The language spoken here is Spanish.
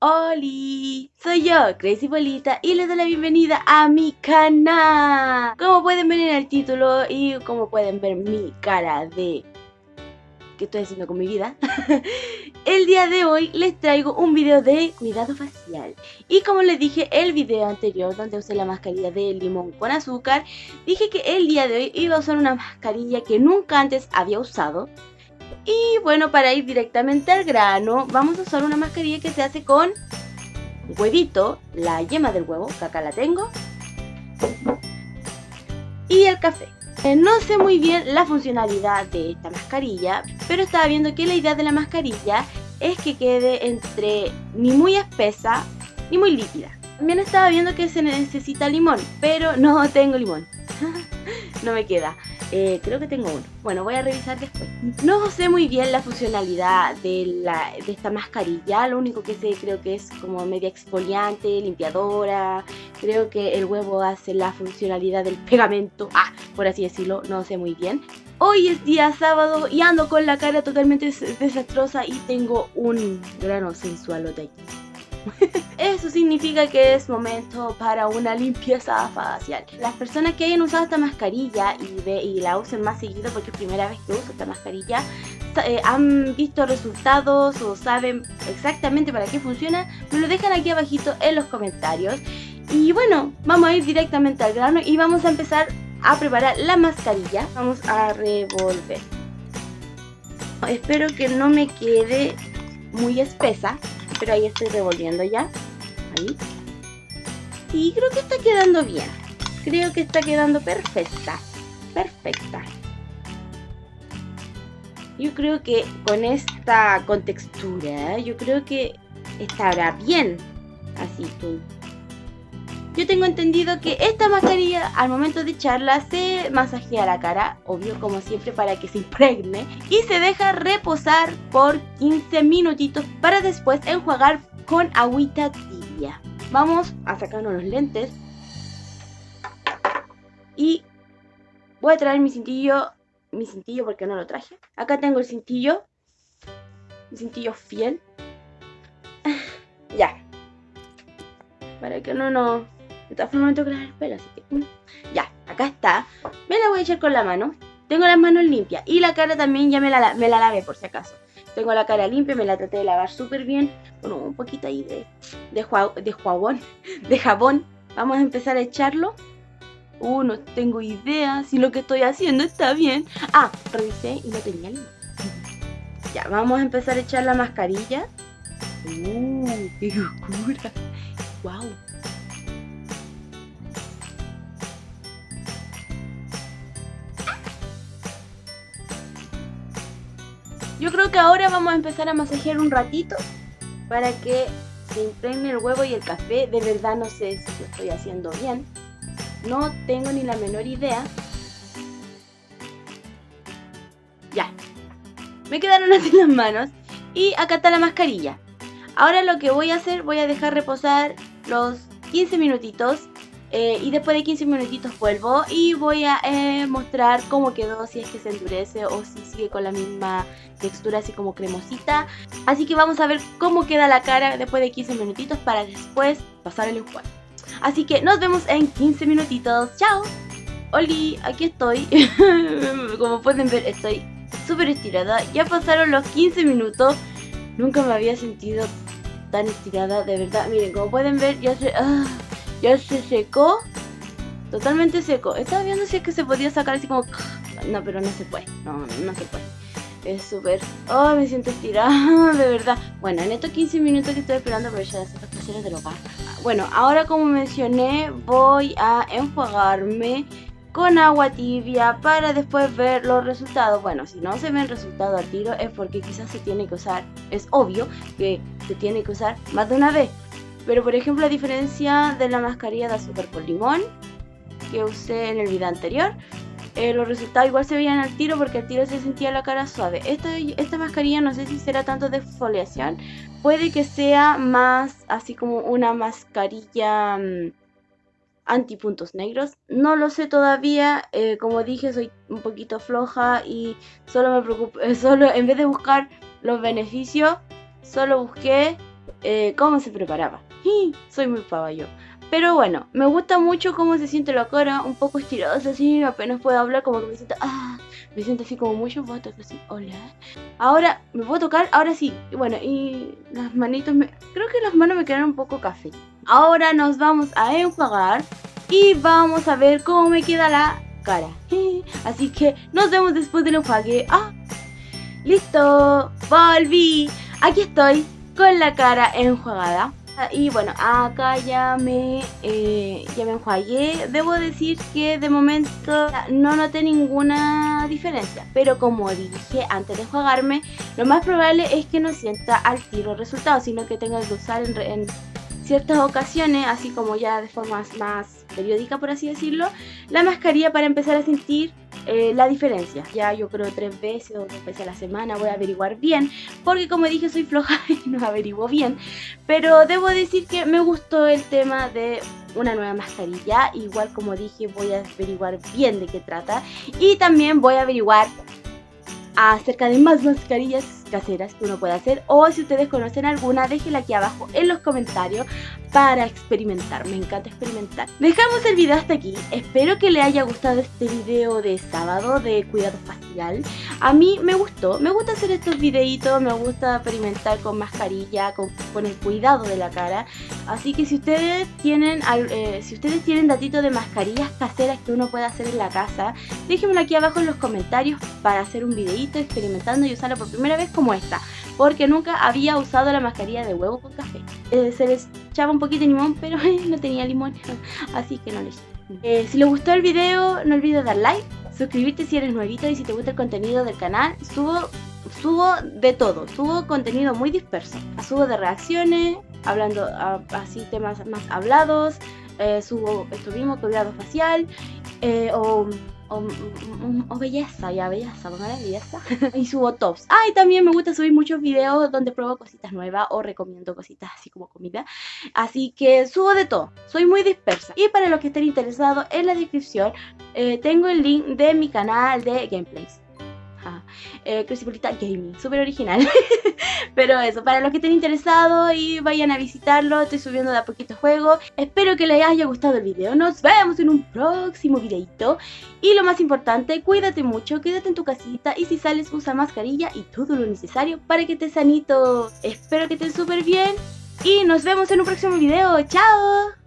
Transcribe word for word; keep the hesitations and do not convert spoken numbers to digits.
Oli, soy yo, Crazy Bolita, y les doy la bienvenida a mi canal. Como pueden ver en el título y como pueden ver mi cara de qué estoy haciendo con mi vida, el día de hoy les traigo un video de cuidado facial. Y como les dije el video anterior donde usé la mascarilla de limón con azúcar, dije que el día de hoy iba a usar una mascarilla que nunca antes había usado. Y bueno, para ir directamente al grano, vamos a usar una mascarilla que se hace con huevito, la yema del huevo, que acá la tengo, y el café. Eh, no sé muy bien la funcionalidad de esta mascarilla, pero estaba viendo que la idea de la mascarilla es que quede entre ni muy espesa ni muy líquida. También estaba viendo que se necesita limón, pero no tengo limón. No me queda. Eh, creo que tengo uno. Bueno, voy a revisar después. No sé muy bien la funcionalidad de, la, de esta mascarilla. Lo único que sé creo que es como media exfoliante, limpiadora. Creo que el huevo hace la funcionalidad del pegamento. Ah, por así decirlo, no sé muy bien. Hoy es día sábado y ando con la cara totalmente desastrosa y tengo un grano sensualote aquí. Eso significa que es momento para una limpieza facial. Las personas que hayan usado esta mascarilla y, ve, y la usen más seguido, porque es primera vez que uso esta mascarilla, eh, han visto resultados o saben exactamente para qué funciona, me lo dejan aquí abajito en los comentarios. Y bueno, vamos a ir directamente al grano y vamos a empezar a preparar la mascarilla. Vamos a revolver. Espero que no me quede muy espesa, pero ahí estoy revolviendo ya. Ahí. Y creo que está quedando bien. Creo que está quedando perfecta. Perfecta. Yo creo que con esta contextura, yo creo que estará bien. Así tú. Yo tengo entendido que esta mascarilla al momento de echarla se masajea la cara, obvio como siempre para que se impregne, y se deja reposar por quince minutitos para después enjuagar con agüita tibia. Vamos a sacarnos los lentes y voy a traer mi cintillo, mi cintillo porque no lo traje. Acá tengo el cintillo, mi cintillo fiel. Ya, para que no nos... De todas formas me tengo que lavar el pelo, así que... Ya, acá está. Me la voy a echar con la mano. Tengo las manos limpias. Y la cara también ya me la, me la lavé por si acaso. Tengo la cara limpia, me la traté de lavar súper bien. Con un poquito ahí de, de, jua, de jabón. De jabón. Vamos a empezar a echarlo. Uh, no tengo idea si lo que estoy haciendo está bien. Ah, revisé y no tenía limón. Ya, vamos a empezar a echar la mascarilla. Uh, qué locura. Wow. Yo creo que ahora vamos a empezar a masajear un ratito para que se impregne el huevo y el café. De verdad no sé si lo estoy haciendo bien. No tengo ni la menor idea. Ya. Me quedaron así las manos. Y acá está la mascarilla. Ahora lo que voy a hacer, voy a dejar reposar los quince minutitos. Eh, y después de quince minutitos vuelvo y voy a eh, mostrar cómo quedó, si es que se endurece o si sigue con la misma textura así como cremosita. Así que vamos a ver cómo queda la cara después de quince minutitos para después pasar el enjuague. Así que nos vemos en quince minutitos. ¡Chao! Oli, aquí estoy. Como pueden ver estoy súper estirada. Ya pasaron los quince minutos. Nunca me había sentido tan estirada, de verdad. Miren, como pueden ver ya se... Uh, Ya se secó, totalmente seco. Estaba viendo si es que se podía sacar así como... No, pero no se puede, no, no se puede. Es súper... Oh, me siento estirada, de verdad. Bueno, en estos quince minutos que estoy esperando aprovechar de hacer las cuestiones del hogar. Bueno, ahora como mencioné, voy a enjuagarme con agua tibia para después ver los resultados. Bueno, si no se ven resultados al tiro es porque quizás se tiene que usar... Es obvio que se tiene que usar más de una vez. Pero por ejemplo, a diferencia de la mascarilla de azúcar con limón que usé en el video anterior, eh, los resultados igual se veían al tiro porque al tiro se sentía la cara suave. Esta, esta mascarilla no sé si será tanto de exfoliación, puede que sea más así como una mascarilla mmm, antipuntos negros. No lo sé todavía, eh, como dije soy un poquito floja y solo me preocupo, solo en vez de buscar los beneficios, solo busqué eh, cómo se preparaba. ¡Y! Soy muy pava yo. Pero bueno, me gusta mucho cómo se siente la cara, un poco estirosa, así, apenas puedo hablar, como que me siento, ah, me siento así como mucho botox, así, hola. Ahora, ¿me puedo tocar? Ahora sí. Y bueno, y las manitos, me... creo que las manos me quedaron un poco café. Ahora nos vamos a enjuagar y vamos a ver cómo me queda la cara. Así que nos vemos después del enjuague. ¡Ah! ¡Listo! ¡Volví! Aquí estoy con la cara enjuagada. Y bueno, acá ya me, eh, ya me enjuagué. Debo decir que de momento no noté ninguna diferencia. Pero como dije antes de enjuagarme, lo más probable es que no sienta al tiro el resultado, sino que tenga que usar en, en ciertas ocasiones, así como ya de forma más periódica, por así decirlo, la mascarilla para empezar a sentir eh, la diferencia. Ya yo creo tres veces o dos veces a la semana voy a averiguar bien, porque como dije soy floja y no averiguo bien, pero debo decir que me gustó el tema de una nueva mascarilla. Igual como dije voy a averiguar bien de qué trata y también voy a averiguar acerca de más mascarillas caseras que uno puede hacer, o si ustedes conocen alguna, déjenla aquí abajo en los comentarios para experimentar. Me encanta experimentar. Dejamos el video hasta aquí. Espero que les haya gustado este video de sábado de cuidado facial. A mí me gustó, me gusta hacer estos videitos, me gusta experimentar con mascarilla, con, con el cuidado de la cara. Así que si ustedes tienen eh, si ustedes tienen datitos de mascarillas caseras que uno puede hacer en la casa, déjenmelo aquí abajo en los comentarios para hacer un videito experimentando y usarlo por primera vez como esta, porque nunca había usado la mascarilla de huevo con café. Eh, se les echaba un poquito de limón, pero eh, no tenía limón, así que no les eh, si les gustó el video, no olvides dar like, suscribirte si eres nuevito, y si te gusta el contenido del canal, subo subo de todo, subo contenido muy disperso, subo de reacciones, hablando a, así temas más hablados, eh, subo esto mismo, cuidado facial, eh, o O, o, o belleza, ya belleza, póngale belleza. Y subo tops. Ah, y también me gusta subir muchos videos donde pruebo cositas nuevas o recomiendo cositas así como comida. Así que subo de todo, soy muy dispersa. Y para los que estén interesados, en la descripción eh, tengo el link de mi canal de gameplays. Ah, eh, Crucipolita Gaming, súper original. Pero eso, para los que estén interesados y vayan a visitarlo, estoy subiendo de a poquito juegos. Espero que les haya gustado el video. Nos vemos en un próximo videito. Y lo más importante, cuídate mucho, quédate en tu casita, y si sales usa mascarilla y todo lo necesario para que estés sanito. Espero que estén súper bien y nos vemos en un próximo video. ¡Chao!